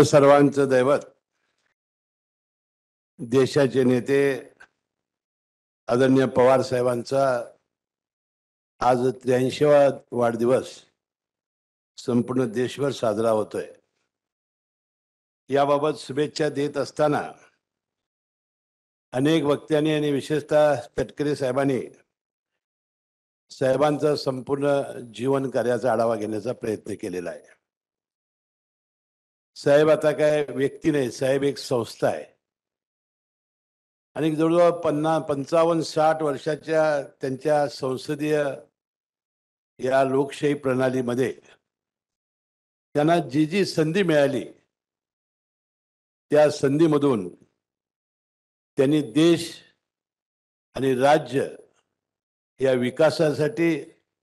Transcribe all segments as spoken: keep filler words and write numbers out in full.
सर्वांचं दैवत देशाचे नेते आदरणीय पवार साहेबांचा आज त्र्याऐंशीवा वाढदिवस संपूर्ण देशभर साजरा होतोय। याबाबत शुभेच्छा देत असताना अनेक वक्त्यांनी आणि विशेषतः तटकरे साहेबांनी साहेबांचा संपूर्ण जीवन कार्याचा आढावा घेण्याचा प्रयत्न केलेला आहे। साहेब आता काय व्यक्ती नाही, साहेब एक संस्था आहे आणि जवळजवळ पन्नास पंचावन्न साठ वर्षाच्या त्यांच्या संसदीय या लोकशाही प्रणालीमध्ये त्यांना जी जी संधी मिळाली त्या संधीमधून त्यांनी देश आणि राज्य या विकासासाठी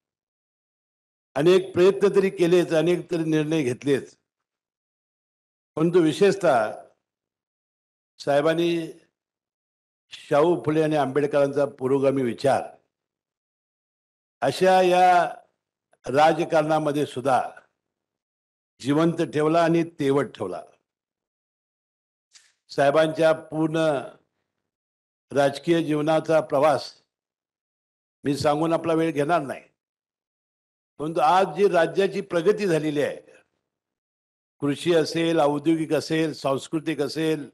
अनेक प्रयत्न तरी केलेच, अनेक तरी निर्णय घेतलेच, परंतु विशेषतः साहेबांनी शाहू फुले आणि आंबेडकरांचा पुरोगामी विचार अशा या राजकारणामध्ये सुद्धा जिवंत ठेवला आणि तेवत ठेवला। साहेबांच्या पूर्ण राजकीय जीवनाचा प्रवास मी सांगून आपला वेळ घेणार नाही, परंतु आज जी राज्याची प्रगती झालेली आहे, कृषी असेल, औद्योगिक असेल, सांस्कृतिक असेल,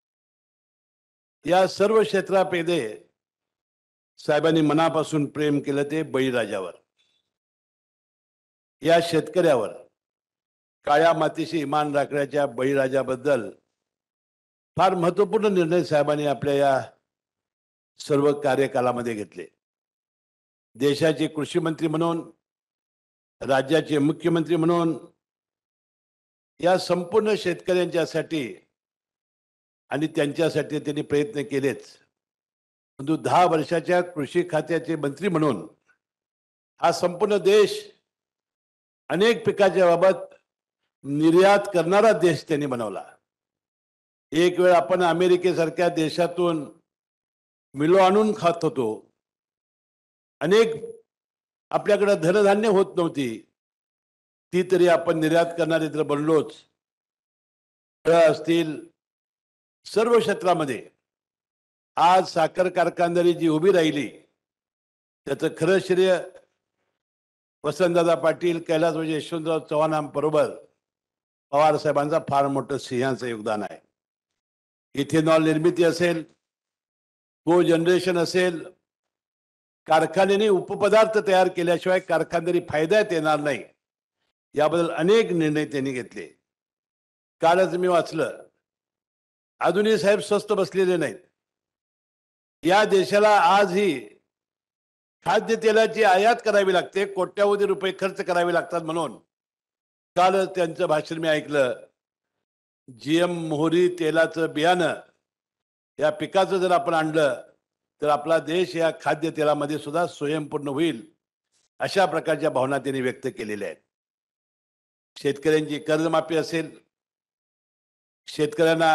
या सर्व क्षेत्रामध्ये साहेबांनी मनापासून प्रेम केलं ते बळीराजावर, या शेतकऱ्यावर, काळ्या मातीशी इमान राखण्याच्या बळीराजाबद्दल फार महत्त्वपूर्ण निर्णय साहेबांनी आपल्या या सर्व कार्यकालामध्ये घेतले। देशाचे कृषी मंत्री म्हणून, राज्याचे मुख्यमंत्री म्हणून या संपूर्ण शेतकऱ्यांच्यासाठी आणि त्यांच्यासाठी त्यांनी प्रयत्न केलेच, परंतु दहा वर्षाच्या कृषी खात्याचे मंत्री म्हणून हा संपूर्ण देश अनेक पिकाच्या बाबत निर्यात करणारा देश त्यांनी बनवला। एक वेळ आपण अमेरिकेसारख्या देशातून मिलो आणून खात होतो, अनेक आपल्याकडे धनधान्य होत नव्हती, ती तरी आपण निर्यात करणारे तर बनलोच। फळं असतील, सर्व क्षेत्रामध्ये आज साखर कारखानदारी जी उभी राहिली त्याचं खरं श्रेय वसंतदादा पाटील, कैलासवासी यशवंतराव चव्हाणांबरोबर पवार साहेबांचा फार मोठं सिंहाचं योगदान आहे। इथेनॉल निर्मिती असेल, को जनरेशन असेल, कारखान्याने उपपदार्थ तयार केल्याशिवाय कारखानदारी फायद्यात येणार नाही, याबद्दल अनेक निर्णय त्यांनी घेतले। कालच मी वाचलं, अजूनही साहेब स्वस्त बसलेले नाहीत। या देशाला आजही खाद्यतेलाची आयात करावी लागते, कोट्यावधी रुपये खर्च करावे लागतात, म्हणून काल त्यांचं भाषण मी ऐकलं। जीएम मोहरी तेलाचं बियाणं या पिकाचं जर आपण आणलं तर आपला देश या खाद्यतेलामध्ये सुद्धा स्वयंपूर्ण होईल, अशा प्रकारच्या भावना त्यांनी व्यक्त केलेल्या आहेत। शेतकऱ्यांची कर्जमाफी असेल, शेतकऱ्यांना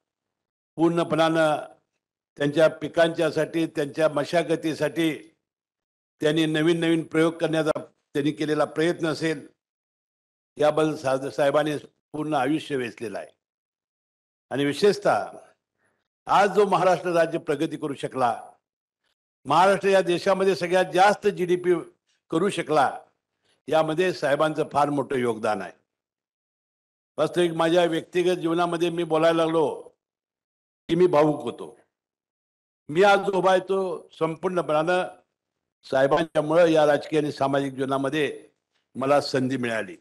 पूर्णपणानं त्यांच्या पिकांच्यासाठी, त्यांच्या मशागतीसाठी त्यांनी नवीन नवीन प्रयोग करण्याचा त्यांनी केलेला प्रयत्न असेल, याबद्दल साहेबांनी पूर्ण आयुष्य वेचलेलं आहे। आणि विशेषतः आज जो महाराष्ट्र राज्य प्रगती करू शकला, महाराष्ट्र या देशामध्ये सगळ्यात जास्त जी डी पी करू शकला, यामध्ये साहेबांचं फार मोठं योगदान आहे। वास्तविक माझ्या व्यक्तिगत जीवनामध्ये मी बोलायला लागलो की मी भावुक होतो। मी आज उभा आहे तो संपूर्णपणानं साहेबांच्यामुळे या राजकीय आणि सामाजिक जीवनामध्ये मला संधी मिळाली।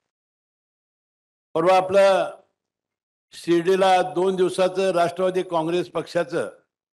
परवा आपलं शिर्डीला दोन दिवसाचं राष्ट्रवादी काँग्रेस पक्षाचं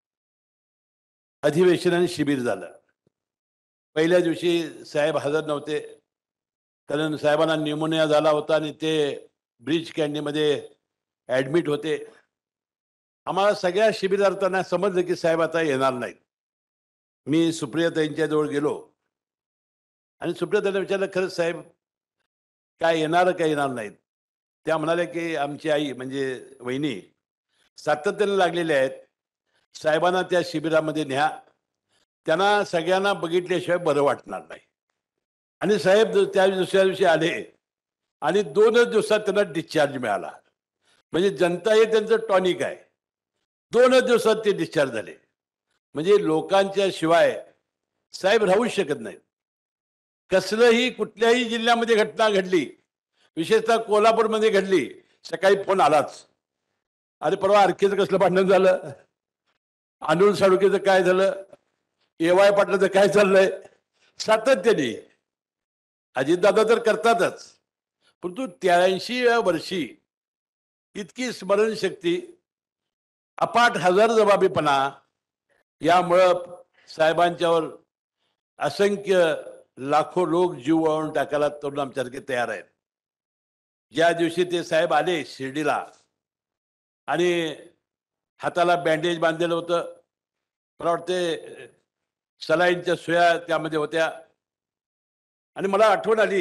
अधिवेशन आणि शिबिर झालं। पहिल्या दिवशी साहेब हजर नव्हते, कारण साहेबांना न्यूमोनिया झाला होता आणि ते ब्रिज कॅन्टीमध्ये ॲडमिट होते। आम्हाला सगळ्या शिबिरार्थ्यांना समजलं की साहेब आता येणार नाहीत। मी सुप्रियाताईंच्या जवळ गेलो आणि सुप्रियाताईंना विचारलं, खरंच साहेब काय येणार काय येणार नाहीत? त्या म्हणाल्या की आमची आई म्हणजे वहिनी सातत्याने लागलेल्या आहेत, साहेबांना त्या शिबिरामध्ये न्या, त्यांना सगळ्यांना बघितल्याशिवाय बरं वाटणार नाही। आणि साहेब त्या दुसऱ्या दिवशी आले आणि दोनच दिवसात त्यांना डिस्चार्ज मिळाला। म्हणजे जनता हे त्यांचं टॉनिक आहे. दोनच दिवसात ते डिस्चार्ज झाले. म्हणजे लोकांच्या शिवाय साहेब राहूच शकत नाही. कसलंही कुठल्याही जिल्ह्यामध्ये घटना घडली, विशेषतः कोल्हापूरमध्ये घडली, सकाळी फोन आलाच. अरे परवा आरकेचं कसलं भांडण झालं, अनिल साळुंकेचं काय झालं, ए वाय पाटलाचं काय चाललंय, सातत्याने. अजितदादा तर करतातच, परंतु त्र्याऐंशीव्या वर्षी इतकी स्मरणशक्ती, अपाट हजरजबाबीपणा, यामुळं साहेबांच्यावर असंख्य लाखो लोक जीव वाळून टाकायला तरुण आमच्यासारखे तयार आहेत. ज्या दिवशी ते साहेब आले शिर्डीला आणि हाताला बँडेज बांधलेलं होतं, मला वाटते सलाईनच्या सुया त्यामध्ये होत्या, आणि मला आठवण आली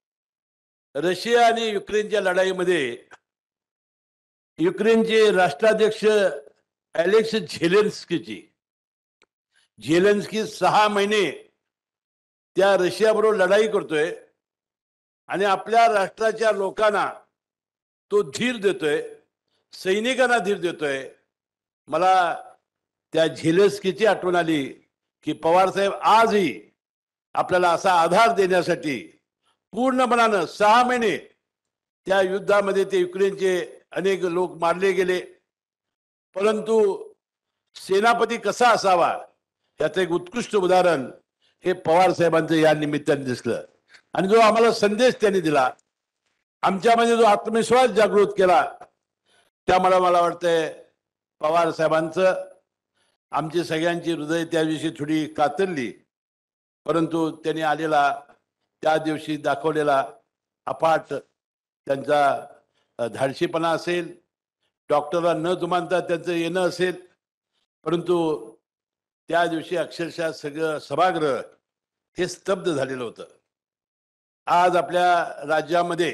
रशिया आणि युक्रेनच्या लढाईमध्ये युक्रेनचे राष्ट्राध्यक्ष अलेक्स झेलेन्स्कीची झेलेन्स्की सहा महिने त्या रशियाबरोबर लढाई करतोय आणि आपल्या राष्ट्राच्या लोकांना तो धीर देतोय, सैनिकांना धीर देतोय. मला त्या झेलेन्स्कीची आठवण आली की पवार साहेब आजही आपल्याला असा आधार देण्यासाठी पूर्ण मनानं सहा महिने त्या युद्धामध्ये ते युक्रेनचे अनेक लोक मारले गेले, परंतु सेनापती कसा असावा याचं एक उत्कृष्ट उदाहरण हे पवार साहेबांचं या निमित्ताने दिसलं. आणि जो आम्हाला संदेश त्यांनी दिला, आमच्यामध्ये जो आत्मविश्वास जागृत केला, त्यामुळे मला वाटतंय पवार साहेबांचं आमची सगळ्यांची हृदय त्या दिवशी थोडी कातरली, परंतु त्यांनी आलेला त्या दिवशी दाखवलेला अफाट त्यांचा धाडशीपणा असेल, डॉक्टरला न जुमानता त्यांचं येणं असेल, परंतु त्या दिवशी अक्षरशः सगळं सभागृह हे स्तब्ध झालेलं होतं. आज आपल्या राज्यामध्ये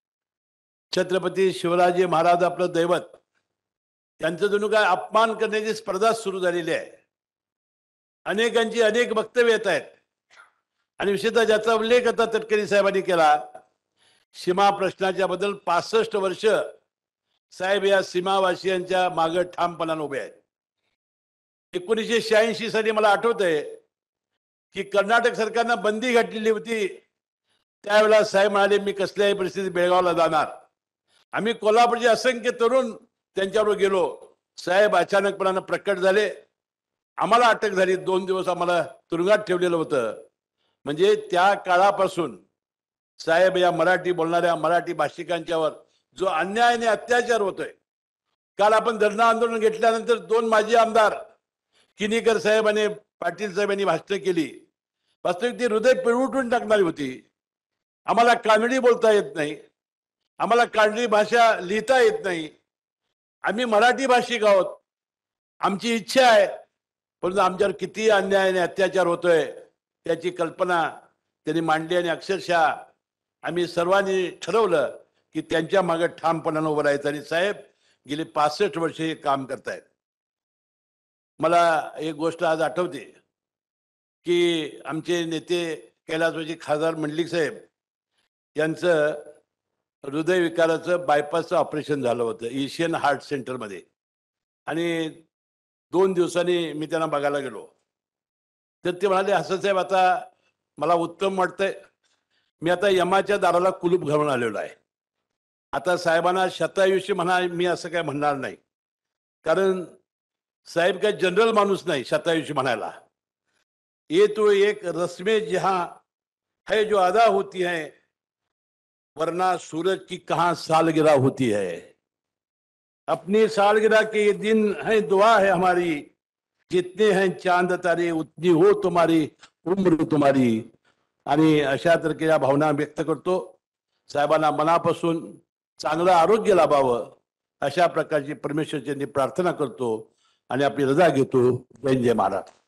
छत्रपती शिवराजे महाराज आपलं दैवत, त्यांचं जणू काय अपमान करण्याची स्पर्धा सुरू झालेली आहे. अनेकांची अनेक वक्तव्य येत आहेत, आणि विशेषतः ज्याचा उल्लेख आता तटकरे साहेबांनी केला, सीमा प्रश्नाच्या बद्दल पासष्ट वर्ष साहेब या सीमावासियांच्या मागे ठामपणाने उभे आहेत. एकोणीसशे शहाऐंशी साली मला आठवतंय की कर्नाटक सरकारनं बंदी घातलेली होती. त्यावेळेला साहेब म्हणाले मी कसल्याही परिस्थितीत बेळगावला जाणार. आम्ही कोल्हापूरचे असंख्य तरुण त्यांच्याबरोबर गेलो. साहेब अचानकपणानं प्रकट झाले, आम्हाला अटक झाली, दोन दिवस आम्हाला तुरुंगात ठेवलेलं होतं. म्हणजे त्या काळापासून साहेब या मराठी बोलणाऱ्या मराठी भाषिकांच्यावर जो अन्याय आणि अत्याचार होतोय. काल आपण धरणं आंदोलन घेतल्यानंतर दोन माजी आमदार किनीकर साहेब आणि पाटील साहेबांनी भाषण केली. वास्तविक ती हृदय पिळवटून टाकणारी होती. आम्हाला कानडी बोलता येत नाही, आम्हाला कानडी भाषा लिहिता येत नाही, आम्ही मराठी भाषिक आहोत, आमची इच्छा आहे, परंतु आमच्यावर किती अन्याय आणि अत्याचार होतोय त्याची कल्पना त्यांनी मांडली. आणि अक्षरशः आम्ही सर्वांनी ठरवलं की त्यांच्या मागे ठामपणानं उभं राहायचं. आणि साहेब गेली पासष्ट वर्ष हे काम करतायत. मला एक गोष्ट आज आठवते की आमचे नेते कैलासवासी खासदार मंडलिक साहेब यांचं हृदयविकाराचं बायपासचं ऑपरेशन झालं होतं एशियन हार्ट सेंटरमध्ये. आणि दोन दिवसांनी मी त्यांना बघायला गेलो, तर ते म्हणाले असं साहेब आता मला उत्तम वाटतंय, मी आता यमाच्या दाराला कुलूप घालून आलेलो आहे. आता साहेबांना शतायुष्य म्हणा, मी असं काय म्हणणार नाही, कारण साहेब काय जनरल माणूस नाही शतायुष्य म्हणायला. ये तो एक रस्मे जहां है जो अदा होती है, वरना सूरज की कहां सालगिरह होती है. अपनी सालगिरह के ये दिन है, दुआ है हमारी, जितने हैं चांद तारे उतनी हो तुम्हारी उम्र तुम्हारी. आणि अशा तऱ्हेच्या भावना व्यक्त करतो. साहेबांना मनापासून चांगलं आरोग्य लाभावं अशा प्रकारची परमेश्वरची प्रार्थना करतो आणि आपली रजा घेतो. जय जय महाराज.